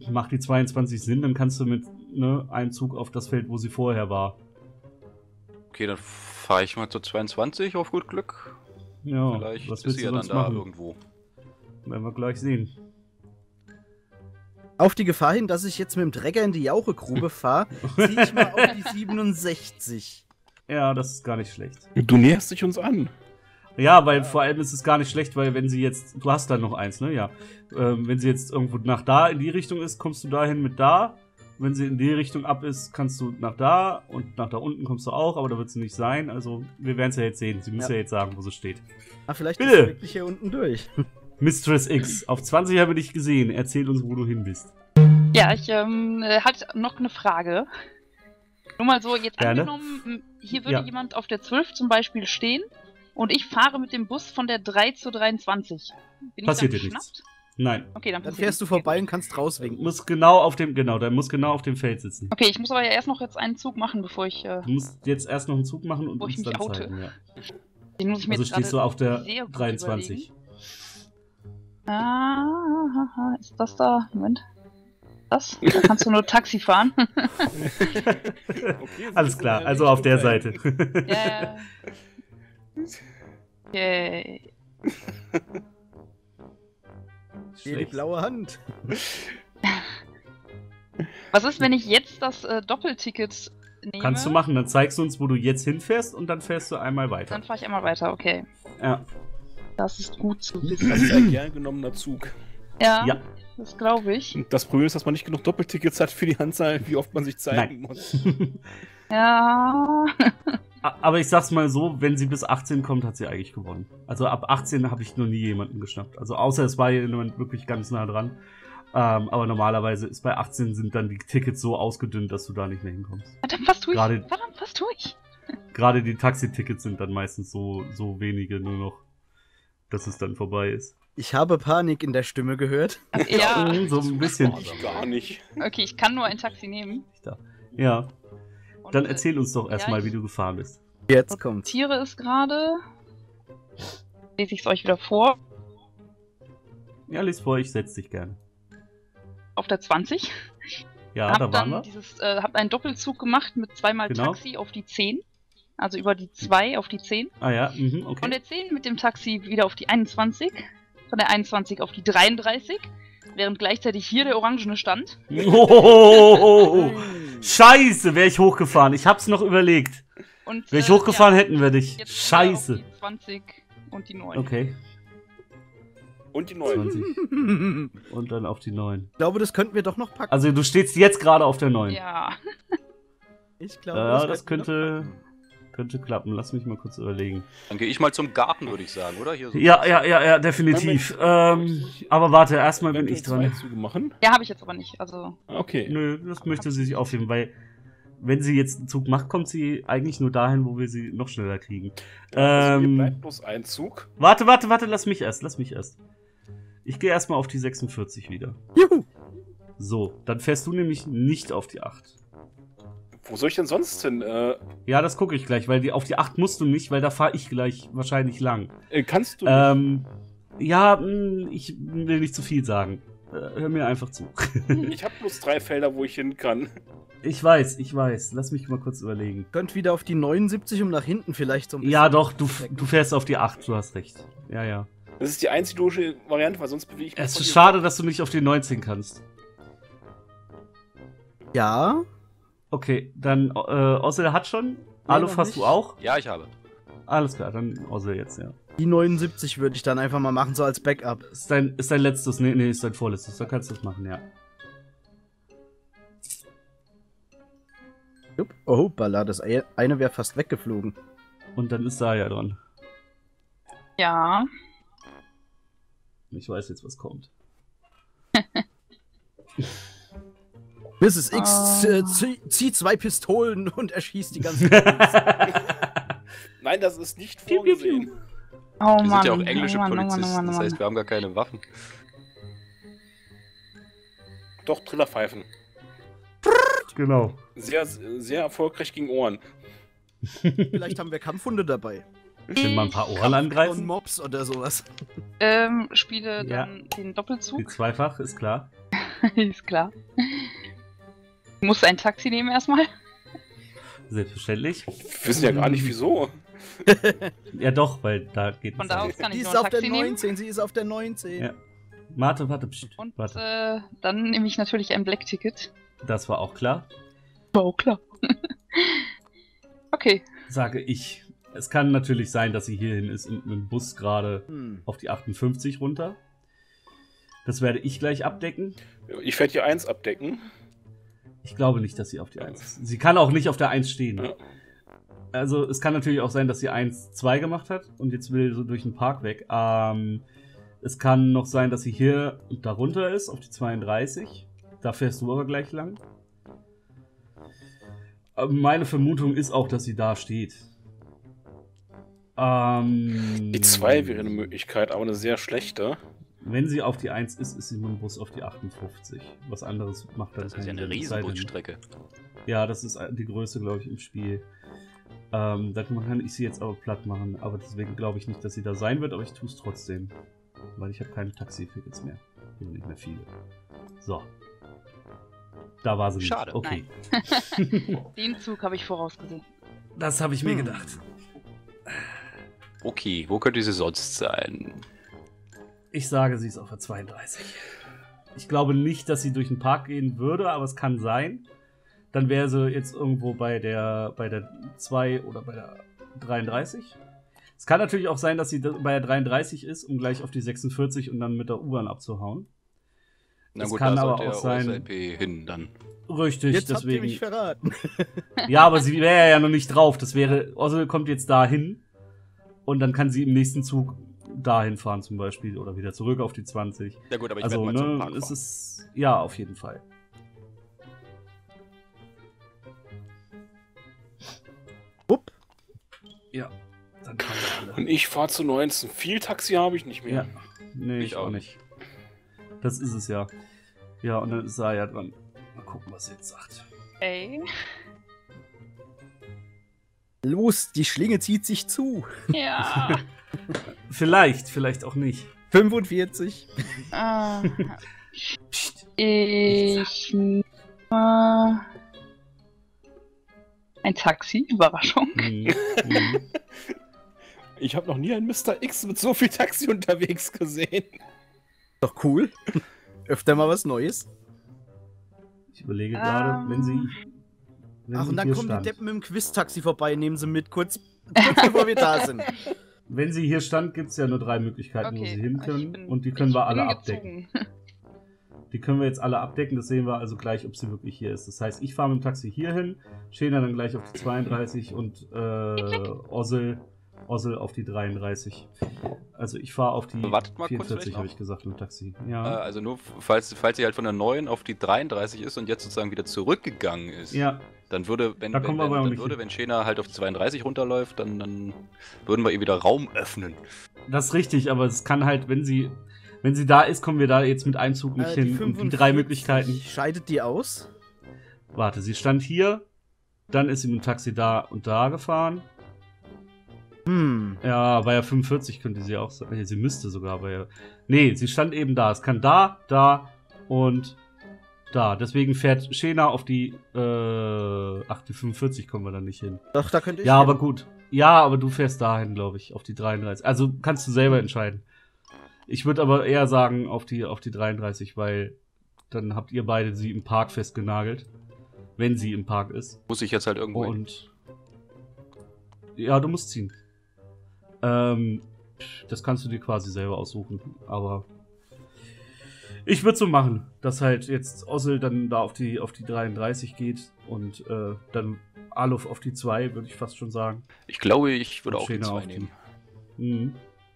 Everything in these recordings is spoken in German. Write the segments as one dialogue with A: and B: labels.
A: macht die 22 Sinn, dann kannst du mit einem Zug auf das Feld, wo sie vorher war.
B: Okay, dann fahre ich mal zur 22 auf gut Glück.
A: Ja,
B: Vielleicht
A: was
B: ist
A: willst
B: sie
A: du
B: ja dann
A: sonst
B: da
A: machen?
B: irgendwo.
A: Werden wir gleich sehen.
C: Auf die Gefahr hin, dass ich jetzt mit dem Trecker in die Jauchegrube fahre, ziehe ich mal auf die 67.
A: Ja, das ist gar nicht schlecht.
D: Du näherst dich uns an.
A: Ja, weil vor allem ist es gar nicht schlecht, weil wenn sie jetzt, du hast dann noch eins, ne? Ja. Wenn sie jetzt irgendwo nach da in die Richtung ist, kommst du dahin mit da. Wenn sie in die Richtung ab ist, kannst du nach da und nach da unten kommst du auch, aber da wird sie nicht sein. Also wir werden es ja jetzt sehen. Sie muss ja jetzt sagen, wo sie steht.
C: Ah, vielleicht
A: Bitte.
C: ist sie wirklich hier unten durch.
A: Mistress X, auf 20 habe ich dich gesehen. Erzähl uns, wo du hin bist.
E: Ja, ich hatte noch eine Frage. Nur mal so, jetzt
A: Gerne.
E: angenommen, hier würde
A: Ja.
E: jemand auf der 12 zum Beispiel stehen und ich fahre mit dem Bus von der 3 zur 23. Bin
A: Passiert
E: ich
A: dir
E: dann
A: nichts.
E: geschnappt?
A: Nein.
E: Okay, dann
C: Dann
E: passiert
C: fährst du
E: nichts.
C: vorbei und kannst rauswinken.
A: Muss genau auf dem, der muss genau auf dem Feld sitzen.
E: Okay, ich muss aber ja erst noch jetzt einen Zug machen, bevor ich.
A: Du musst jetzt erst noch einen Zug machen und
E: Wo ich
A: uns
E: mich
A: dann
E: oute.
A: zeigen. Ja.
E: Den muss ich mir
A: Also
E: jetzt
A: stehst du
E: gerade
A: auf der
E: sehr gut
A: 23.
E: überlegen. Ah, ist das da? Moment. Das? Da kannst du nur Taxi fahren.
D: Okay,
A: Alles klar, also auf der Seite.
E: Ja. Okay.
C: Hier die blaue Hand.
E: Was ist, wenn ich jetzt das Doppelticket nehme?
A: Kannst du machen, dann zeigst du uns, wo du jetzt hinfährst und dann fährst du einmal weiter.
E: Dann fahre ich einmal weiter, okay.
A: Ja.
E: Das ist gut zu
D: Das
E: wissen.
D: ist ein gern genommener Zug.
E: Ja,
A: Ja.
E: das glaube ich.
D: Und das Problem ist, dass man nicht genug Doppeltickets hat für die Anzahl, wie oft man sich zeigen muss.
E: Ja.
A: Aber ich sag's mal so, wenn sie bis 18 kommt, hat sie eigentlich gewonnen. Also ab 18 habe ich noch nie jemanden geschnappt. Also außer es war jemand wirklich ganz nah dran. Aber normalerweise ist bei 18 sind dann die Tickets so ausgedünnt, dass du da nicht mehr hinkommst.
E: Verdammt, was tue ich?
A: Gerade-
E: Verdammt, was tue ich?
A: Gerade die Taxitickets sind dann meistens so wenige nur noch, dass es dann vorbei ist.
C: Ich habe Panik in der Stimme gehört.
E: Ja.
A: So ein bisschen.
D: Gar nicht.
E: Okay, ich kann nur ein Taxi nehmen.
A: Ja,
E: Und,
A: dann erzähl uns doch erstmal,
E: ja,
A: wie du gefahren bist.
C: Jetzt kommt's.
E: Tiere ist gerade. Lese ich es euch wieder vor.
A: Ja, lies vor, ich setz dich gerne.
E: Auf der 20.
A: Ja,
E: hab
A: da waren wir.
E: Hab einen Doppelzug gemacht mit zweimal
A: Genau.
E: Taxi auf die 10. Also über die 2 auf die 10.
A: Ah ja,
E: Von
A: okay.
E: der 10 mit dem Taxi wieder auf die 21. Von der 21 auf die 33. Während gleichzeitig hier der Orangene stand.
A: Oh, Scheiße, wäre ich hochgefahren. Ich hab's noch überlegt.
E: Und,
A: Wäre ich hochgefahren,
E: ja,
A: hätten wir dich.
E: jetzt wieder
A: Scheiße.
E: Auf die 20 und die 9.
A: Okay,
D: Und die neuen.
A: 20. Und dann auf die 9.
C: Ich glaube, das könnten wir doch noch packen.
A: Also du stehst jetzt gerade auf der 9.
E: Ja.
C: Ich glaube,
A: Ja, das
C: könnten wir
A: könnte,
C: noch packen.
A: könnte klappen. Lass mich mal kurz überlegen.
B: Dann gehe ich mal zum Garten, würde ich sagen, oder? Hier so.
A: Ja, definitiv. Aber warte, erstmal bin ich
D: Zwei
A: dran.
D: Züge machen.
E: Ja, habe ich jetzt aber nicht. Also.
D: Okay.
A: Nö, das möchte sie sich aufheben, weil wenn sie jetzt einen Zug macht, kommt sie eigentlich nur dahin, wo wir sie noch schneller kriegen.
D: Also mir bleibt bloß ein Zug.
A: Warte, lass mich erst. Ich gehe erstmal auf die 46 wieder.
C: Juhu!
A: So, dann fährst du nämlich nicht auf die 8.
D: Wo soll ich denn sonst hin?
A: Ja, das gucke ich gleich, weil auf die 8 musst du nicht, weil da fahre ich gleich wahrscheinlich lang.
D: Kannst du nicht?
A: Ja, ich will nicht zu viel sagen. Hör mir einfach zu.
D: Ich habe bloß 3 Felder, wo ich hin kann.
A: Ich weiß. Lass mich mal kurz überlegen.
C: Könnt wieder auf die 79, um nach hinten vielleicht so ein bisschen.
A: Ja, doch, du fährst auf die 8, du hast recht. Ja.
D: Das ist die einzige logische Variante, weil sonst bewege ich mich
A: Es
D: von
A: ist
D: hier
A: schade, dass du nicht auf die 19 kannst.
C: Ja.
A: Okay, dann Ossel hat schon. Aluf
C: noch
A: hast
C: nicht.
A: du auch?
B: Ja, ich habe.
A: Alles klar, dann Ossel jetzt, ja.
C: Die 79 würde ich dann einfach mal machen, so als Backup.
A: Ist dein letztes? Nee, ist dein vorletztes. Da kannst du es machen, ja.
C: Jupp. Oh, hoppala, das eine wäre fast weggeflogen.
A: Und dann ist Saya dran.
E: Ja.
A: Ich weiß jetzt, was kommt.
C: Mrs. X zieht 2 Pistolen und erschießt die ganze
D: Nein, das ist nicht
A: Piu, piu, piu.
D: vorgesehen.
E: Oh
B: Wir
E: Mann.
B: sind ja auch englische
E: oh Mann,
B: Polizisten,
E: oh Mann,
B: das heißt, wir haben gar keine Waffen.
D: Doch, Trillerpfeifen.
A: Genau.
D: Sehr, sehr erfolgreich gegen Ohren.
C: Vielleicht haben wir Kampfhunde dabei.
A: Wenn mal ein paar Ohren
C: Und
A: angreifen.
C: Mobs oder sowas.
E: Spiele
A: Ja.
E: dann den Doppelzug.
A: Die Zweifach, ist klar.
E: Ist klar. Du musst ein Taxi nehmen erstmal.
A: Selbstverständlich.
D: Wir wissen ja gar nicht wieso.
A: Ja doch, weil da geht
E: Von
A: es
E: da
A: ja.
E: aus kann
C: Die
E: ich
C: ist
E: nur ein
C: auf der
E: Taxi nehmen.
C: 19, sie ist auf der 19.
A: Ja. Warte, pst,
E: Und
A: warte.
E: dann nehme ich natürlich ein Black-Ticket.
A: Das war auch klar.
E: Oh, klar. Okay.
A: Sage ich. Es kann natürlich sein, dass sie hierhin ist und mit dem Bus gerade auf die 58 runter. Das werde ich gleich abdecken.
D: Ich werde hier 1 abdecken.
A: Ich glaube nicht, dass sie auf die 1 ist. Sie kann auch nicht auf der 1 stehen.
D: Ja.
A: Also es kann natürlich auch sein, dass sie 1-2 gemacht hat und jetzt will so durch den Park weg. Es kann noch sein, dass sie hier und da runter ist, auf die 32. Da fährst du aber gleich lang. Meine Vermutung ist auch, dass sie da steht.
D: Die 2 wäre eine Möglichkeit, aber eine sehr schlechte.
A: Wenn sie auf die 1 ist, ist sie mit dem Bus auf die 58. Was anderes macht dann
B: Das ist ja
A: keinen
B: eine
A: Sinn. Es sei denn-
B: Riesenbusstrecke.
A: Ja, das ist die Größe, glaube ich, im Spiel. Da kann ich sie jetzt aber platt machen. Aber deswegen glaube ich nicht, dass sie da sein wird, aber ich tue es trotzdem. Weil ich habe keine Taxi-Tickets mehr. Oder nicht mehr viele. So. Da war sie nicht.
B: Schade.
A: Okay.
E: Den Zug habe ich vorausgesehen.
A: Das habe ich mir gedacht.
B: Okay, wo könnte sie sonst sein?
A: Ich sage, sie ist auf der 32. Ich glaube nicht, dass sie durch den Park gehen würde, aber es kann sein. Dann wäre sie jetzt irgendwo bei der 2 oder bei der 33. Es kann natürlich auch sein, dass sie bei der 33 ist, um gleich auf die 46 und dann mit der U-Bahn abzuhauen.
B: Na
A: Es
B: gut,
A: kann
B: da
A: aber
B: sollte
A: auch
B: ja
A: sein-
B: OSLP hin dann.
A: Richtig,
C: Jetzt habt ihr
A: deswegen.
C: mich verraten.
A: Ja, aber sie wäre ja noch nicht drauf. Das wäre, Ossel kommt jetzt dahin und dann kann sie im nächsten Zug dahin fahren zum Beispiel oder wieder zurück auf die 20.
B: Ja gut, aber ich
A: Also,
B: werde mal zum
A: ne,
B: Park
A: es
B: fahren.
A: ist, ja, auf jeden Fall.
C: Upp.
A: Ja, dann fahren wir alle.
D: Und ich fahre zu 19. Viel Taxi habe ich nicht mehr.
A: Ja, nee, ich auch nicht. Das ist es ja. Ja, und dann ist Saya dran. Mal gucken, was sie jetzt sagt.
E: Ey.
C: Los, die Schlinge zieht sich zu.
E: Ja.
A: Vielleicht auch nicht.
C: 45.
E: Ah,
A: Psst.
E: ich nehme ein Taxi. Überraschung.
A: Mhm. Mhm.
D: Ich habe noch nie einen Mr. X mit so viel Taxi unterwegs gesehen.
C: Doch cool. Öfter mal was Neues.
A: Ich überlege gerade, wenn sie. Wenn
C: Ach,
A: sie
C: und dann
A: hier
C: kommen
A: stand.
C: die Deppen mit dem Quiz-Taxi vorbei, nehmen sie mit, kurz bevor wir da sind.
A: Wenn sie hier stand, gibt es ja nur 3 Möglichkeiten, wo
E: Okay,
A: sie hin
E: ich
A: können.
E: bin-
A: Und die können wir
E: ich
A: alle
E: bin
A: abdecken.
E: gezogen.
A: Die können wir jetzt alle abdecken. Das sehen wir also gleich, ob sie wirklich hier ist. Das heißt, ich fahre mit dem Taxi hier hin, Schena dann gleich auf die 32 und Ossel auf die 33. Also ich fahre auf die
B: Wartet mal kurz
A: 44,
B: vielleicht
A: habe
B: noch.
A: ich gesagt, mit dem Taxi. Ja.
B: Also nur, falls sie halt von der 9 auf die 33 ist und jetzt sozusagen wieder zurückgegangen ist,
A: Ja,
B: dann würde,
A: Da kommen wir aber auch nicht hin.
B: wenn Shena halt auf die 32 runterläuft, dann würden wir ihr wieder Raum öffnen.
A: das ist richtig, aber es kann halt, wenn sie da ist, kommen wir da jetzt mit einem Zug nicht hin. Und die 3 Möglichkeiten.
C: Scheidet die aus?
A: Warte, sie stand hier, dann ist sie mit dem Taxi da und da gefahren. Ja, bei der 45 könnte sie auch sein. Nee, sie müsste sogar bei der. Nee, sie stand eben da. Es kann da und da. Deswegen fährt Shena auf die. Ach, die 45 kommen wir dann nicht hin.
C: Doch, da könnte ich.
A: Ja,
C: hin.
A: aber gut. Ja, aber du fährst dahin, glaube ich, auf die 33. Also kannst du selber entscheiden. Ich würde aber eher sagen auf die 33, weil dann habt ihr beide sie im Park festgenagelt. Wenn sie im Park ist.
B: Muss ich jetzt halt irgendwo hin.
A: Und. Ja, du musst ziehen. Das kannst du dir quasi selber aussuchen. Aber. Ich würde so machen, dass halt jetzt Ossel dann da auf die 33 geht und dann Aluf auf die 2, würde ich fast schon sagen.
B: Ich glaube, ich würde
A: Und
B: auch die
A: Shena
B: 2
A: auf
B: nehmen.
A: Mhm.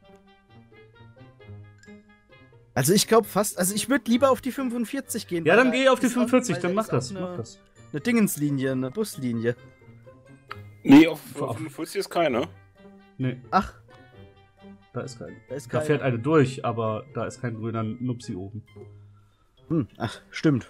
C: Also ich glaube fast, also ich würde lieber auf die 45 gehen.
A: Ja,
C: weil
A: dann
C: da
A: geh auf die
C: ist auch-
A: 45,
C: weil
A: dann
C: da
A: mach
C: ist
A: das,
C: auch
A: mach das.
C: Eine Dingenslinie, eine Buslinie.
D: Nee, auf
A: Auf-
D: 45 ist keine.
A: Nee,
C: Ach,
A: da ist kein.
C: da ist
A: Da
C: kein.
A: fährt eine durch, aber da ist kein grüner Nupsi oben.
C: Ach, stimmt.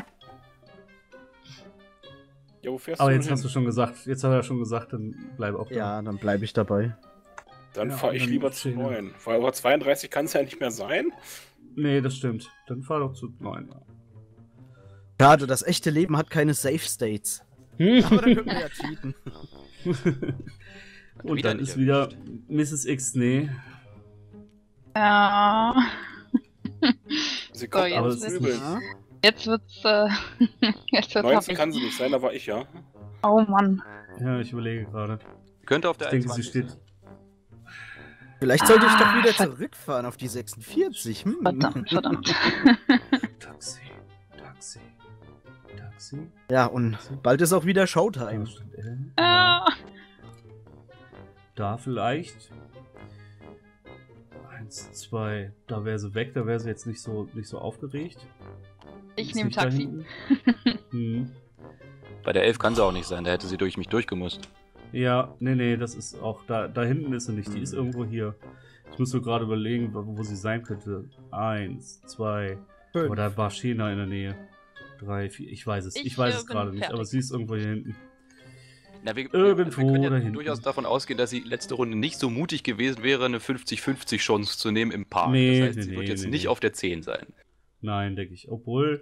D: Ja, wo fährst
A: Aber
D: du
A: jetzt
D: denn
A: hast du
D: hin?
A: schon gesagt, jetzt hat er schon gesagt, dann bleib auch da.
C: Ja, dann bleibe ich dabei.
D: Dann
A: Ja,
D: fahre ich
A: dann
D: lieber zu
A: Shena.
D: 9. Weil über 32 kann es ja nicht mehr sein.
A: Nee, das stimmt. Dann fahr doch zu 9. Ja.
C: Schade, das echte Leben hat keine Safe States.
A: Hm.
C: Aber dann können wir ja cheaten.
A: Und
B: Wieder
A: dann
B: nicht
A: ist wieder
B: erwischt.
A: Mrs. X, nee.
E: Ja.
D: Sie kommt
E: jetzt
D: aber
A: wird's-
D: übel.
C: Ja.
E: Jetzt wird's, jetzt wird's
D: 19 kann
E: happig.
D: sie nicht sein, da war ich ja.
E: Oh Mann.
A: Ja, ich überlege gerade.
B: Könnte auf
A: Ich
B: der
A: denke, sie
B: 21
A: steht.
B: sein.
C: Vielleicht sollte ich doch wieder
E: verdammt.
C: zurückfahren auf die 46. Hm.
E: Verdammt.
A: Taxi. Taxi. Taxi.
C: Ja, und bald ist auch wieder Showtime.
E: Ah,
A: Da vielleicht. 1, 2. Da wäre sie weg, da wäre sie jetzt nicht so aufgeregt.
E: ich
A: Ist
E: nehme
A: nicht da
E: Taxi.
A: hinten. Hm.
B: Bei der 11 kann sie auch nicht sein, da hätte sie durch mich durchgemusst.
A: Ja, nee, das ist auch. Da hinten ist sie nicht, die ist irgendwo hier. Ich muss so gerade überlegen, wo sie sein könnte. 1, 2.
C: Fünf.
A: Oder war Shena in der Nähe? 3, 4. Ich weiß es.
E: Ich,
A: Ich weiß es
E: bin
A: gerade nicht,
E: fertig.
A: aber sie ist irgendwo hier hinten.
B: Na, wir
A: Irgendwo
B: können ja
A: da hinten.
B: durchaus davon ausgehen, dass sie letzte Runde nicht so mutig gewesen wäre, eine 50-50 Chance zu nehmen im Park.
A: Nee,
B: das heißt,
A: nee,
B: sie wird
A: nee,
B: jetzt
A: nee,
B: nicht
A: nee.
B: auf der 10 sein.
A: Nein, denke ich. Obwohl.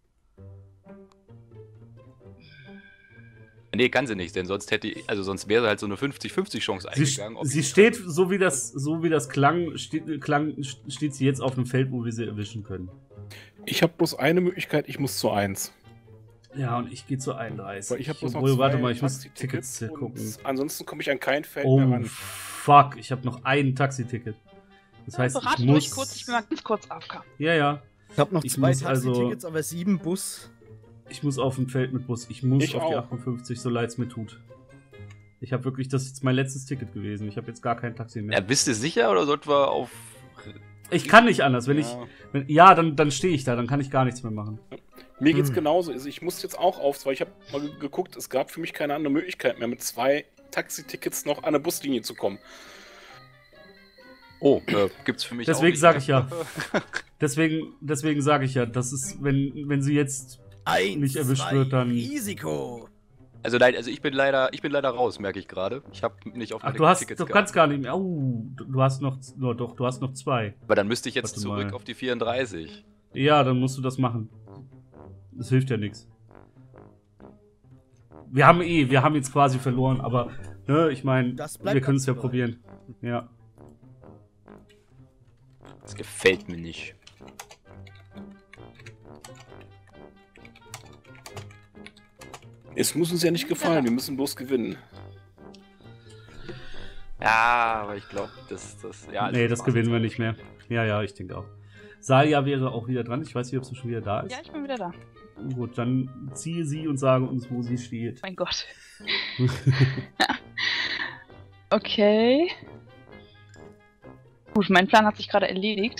B: Nee, kann sie nicht, denn sonst sonst wäre halt so eine 50-50 Chance eingegangen.
A: Sie steht, so wie das klang, steht sie jetzt auf einem Feld, wo wir sie erwischen können.
D: Ich habe bloß eine Möglichkeit, ich muss zu 1.
A: Ja, und ich gehe zu 31.
D: Weil ich habe bloß noch
A: Obwohl, warte
D: zwei
A: mal, ich muss
D: Taxitickets
A: Tickets gucken.
D: und ansonsten komme ich an kein Feld
A: Oh,
D: mehr ran.
A: fuck, ich habe noch ein Taxiticket. Das heißt, ich
E: Beratet
A: muss...
E: euch kurz, ich bin mal ganz kurz AFK.
A: Ja.
C: Ich habe noch
A: Ich
C: 2
A: muss also-
C: Taxitickets, aber 7 Bus.
A: Ich muss auf ein Feld mit Bus. Ich muss
D: Ich
A: auf die
D: auch.
A: 58, so leid es mir tut. Ich habe wirklich, das ist jetzt mein letztes Ticket gewesen. Ich habe jetzt gar kein Taxi mehr.
B: Ja, bist du sicher oder sollten wir auf.
A: Ich kann nicht anders. Wenn
B: Ja.
A: dann stehe ich da, dann kann ich gar nichts mehr machen.
D: Mir geht's
C: Hm.
D: genauso. Also ich muss jetzt auch auf, weil ich habe mal geguckt, es gab für mich keine andere Möglichkeit mehr, mit 2 Taxitickets noch an eine Buslinie zu kommen.
B: Oh, gibt's für mich
A: Deswegen
B: auch
A: sag
B: nicht
A: ich ja.
B: mehr.
A: Deswegen sage ich ja, das ist, wenn sie jetzt
C: 1,
A: nicht erwischt
C: 2,
A: wird, dann-
C: Risiko.
B: Also nein, ich bin leider raus, merke ich gerade. Ich habe nicht auf
A: Ach,
B: meine
A: du
B: Tickets
A: kannst gar nicht mehr. Oh, du hast noch 2.
B: Aber dann müsste ich jetzt
A: Warte
B: zurück
A: mal.
B: auf die 34.
A: Ja, dann musst du das machen. Das hilft ja nichts. Wir haben jetzt quasi verloren, aber ne, ich meine,
C: Das bleibt
A: wir können es ja
C: ganz
A: probieren. Ja.
B: Das gefällt mir nicht.
D: Es muss uns ja nicht gefallen, wir müssen bloß gewinnen.
B: Ja, aber ich glaube, ja.
A: Nee, das gewinnen wir nicht mehr. Ja, ich denke auch. Salia wäre auch wieder dran. Ich weiß nicht, ob sie schon wieder da ist.
E: Ja, ich bin wieder da.
A: Gut, dann ziehe sie und sage uns, wo sie steht.
E: Mein Gott. Okay. Gut, mein Plan hat sich gerade erledigt.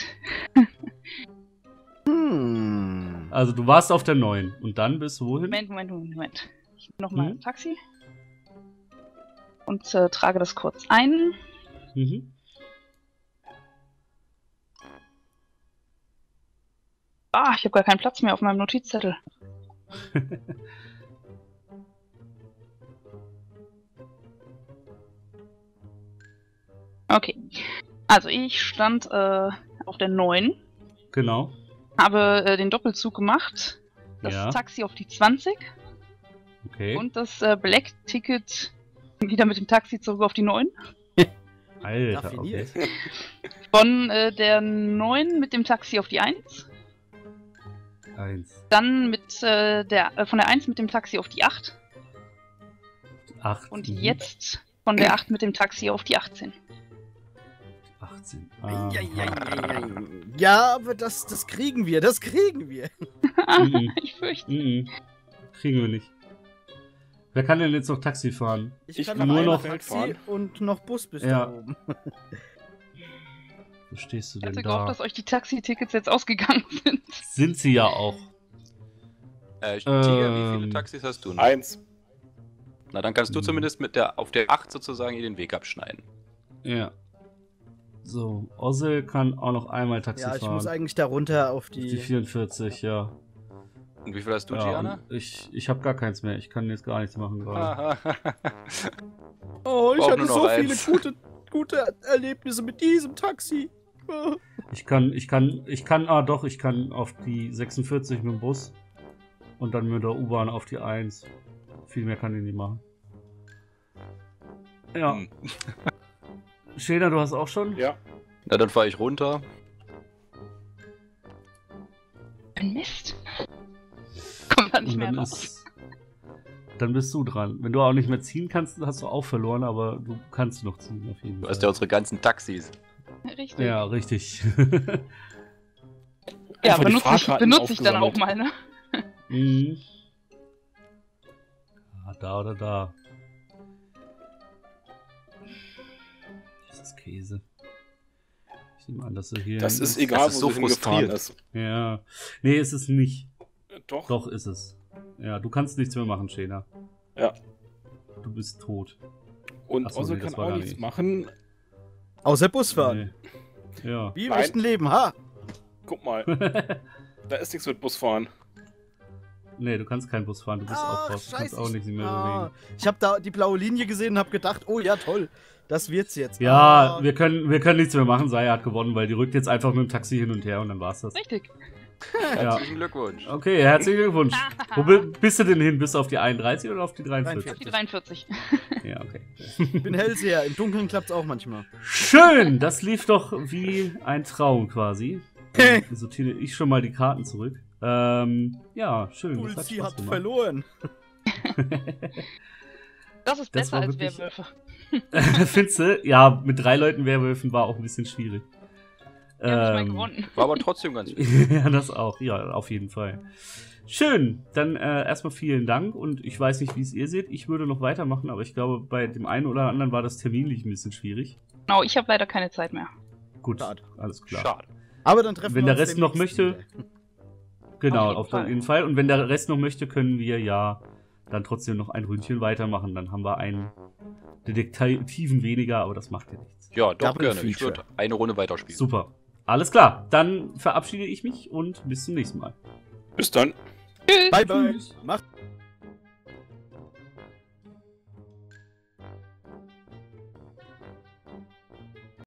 C: Hm.
A: Also du warst auf der 9 und dann bist du wohin?
E: Moment. Ich nehme nochmal
A: Mhm.
E: ein Taxi. Und trage das kurz ein.
A: Mhm.
E: Ah, ich habe gar keinen Platz mehr auf meinem Notizzettel. Okay. Also ich stand auf der 9,
A: Genau.
E: habe den Doppelzug gemacht, das
A: Ja.
E: Taxi auf die 20
A: Okay.
E: und das Black-Ticket wieder mit dem Taxi zurück auf die 9.
A: Alter, okay.
C: Raffiniert.
E: Von der 9 mit dem Taxi auf die 1.
A: 1,
E: Dann mit von der 1 mit dem Taxi auf die 8.
A: 8.
E: Und jetzt von der 8 mit dem Taxi auf die 18.
A: 18.
C: Eieieiei. Ja, aber das kriegen wir, das kriegen wir.
A: Mhm.
E: Ich fürchte.
A: Kriegen wir nicht. Wer kann denn jetzt noch Taxi fahren?
D: Ich
C: kann
D: kann
A: nur
C: einmal
A: noch
C: Taxi
D: fahren.
C: und noch Bus bis
A: Ja.
C: da oben.
A: Wo stehst du
E: Ich
A: denn
E: hatte
A: da?
E: gehofft, dass euch die Taxi-Tickets jetzt ausgegangen sind.
A: Sind sie ja auch.
B: Tiger, wie viele Taxis hast du noch?
D: 1.
B: Na, dann kannst du
A: Mhm.
B: zumindest auf der 8 sozusagen ihr den Weg abschneiden.
A: Ja. So, Ossel kann auch noch einmal Taxi
C: Ja, ich
A: fahren.
C: muss eigentlich da runter auf
A: Auf die
C: die.
A: 44, ja.
B: Und wie viel hast du,
A: Ja,
B: Gianna?
A: und ich habe gar keins mehr. Ich kann jetzt gar nichts machen gerade.
C: Oh, ich
B: Brauch
C: hatte
B: nur noch
C: so
B: eins.
C: viele gute Erlebnisse mit diesem Taxi.
A: Ich kann auf die 46 mit dem Bus. Und dann mit der U-Bahn auf die 1. Viel mehr kann ich nicht machen. Ja.
B: Hm.
A: Schäder, du hast auch schon?
D: Ja.
B: Na, dann fahre ich runter.
E: Ein Mist. Kommt da nicht
A: Und
E: mehr
A: dann
E: raus.
A: dann bist du dran. Wenn du auch nicht mehr ziehen kannst, hast du auch verloren, aber du kannst noch ziehen auf jeden
B: Du
A: Fall.
B: hast ja unsere ganzen Taxis.
E: Richtig.
A: Ja, richtig.
E: Ja,
D: Einfach die Fahrkarten
E: benutze ich dann auch
D: aufgesammelt.
E: mal, ne?
A: Mhm. Ja, da oder da. Das ist Käse. Ich nehme an, dass du hier.
D: Das ist egal,
B: ist
D: wo
B: so
D: sie hingefahren
B: frustrierend.
D: ist.
A: Ja. Nee, ist es nicht.
D: Doch.
A: Doch, ist es. Ja, du kannst nichts mehr machen, Schäner.
D: Ja.
A: Du bist tot.
D: Und
A: Ach so,
D: Osse
A: nee, das
D: kann
A: war
D: auch
A: gar
D: nichts
A: nicht.
D: machen.
C: Außer Bus fahren.
A: Nee. Ja.
C: Wie im
D: Nein.
C: echten Leben, ha!
D: Guck mal, da ist nichts mit Busfahren.
A: Nee, du kannst keinen Bus fahren, du bist auch
C: Ach,
A: raus. Du kannst
C: scheiße.
A: auch nicht mehr bewegen.
C: Ich habe da die blaue Linie gesehen und habe gedacht, oh ja, toll, das wird's jetzt.
A: Ja,
C: Ah.
A: wir können nichts mehr machen. Saya hat gewonnen, weil die rückt jetzt einfach mit dem Taxi hin und her und dann war's das.
E: Richtig.
A: Ja.
B: Herzlichen Glückwunsch.
A: Okay, herzlichen Glückwunsch. Wo bist du denn hin? Bist du auf die 31 oder auf die 43?
E: Die 43.
A: Ja, okay.
C: Ich bin Hellseher, im Dunkeln klappt's auch manchmal.
A: Schön, das lief doch wie ein Traum quasi. Dann sortiere ich schon mal die Karten zurück. Ja, schön. das
C: Dulci
A: Spaß
C: hat
A: gemacht.
C: verloren.
E: Das ist
A: Das
E: besser
A: war
E: als
A: wirklich-
E: Werwölfe.
A: Findest du? Ja, mit 3 Leuten Werwölfen war auch ein bisschen schwierig.
E: Wir haben nicht mal gewonnen.
B: War aber trotzdem ganz gut.
A: Ja, das auch. Ja, auf jeden Fall. Schön. Dann erstmal vielen Dank und ich weiß nicht, wie es ihr seht. Ich würde noch weitermachen, aber ich glaube, bei dem einen oder anderen war das terminlich ein bisschen schwierig.
E: Genau, ich habe leider keine Zeit mehr.
A: Gut,
C: Schade.
A: alles klar.
B: Schade.
C: Aber dann treffen
A: Wenn
C: wir
A: der
C: uns
A: Rest noch
C: demnächst
A: möchte,
C: wieder.
A: Genau,
E: Auf
A: auf
E: jeden Fall.
A: jeden Fall. Und wenn der Rest noch möchte, können wir ja dann trotzdem noch ein Ründchen weitermachen. Dann haben wir einen Detektiven weniger, aber das macht ja nichts.
B: Ja, doch
C: Double
B: gerne. Ich
C: Feature.
B: würde eine Runde weiterspielen.
A: Super. Alles klar. Dann verabschiede ich mich und bis zum nächsten Mal.
D: Bis dann.
E: Tschüss.
C: Bye, bye. Macht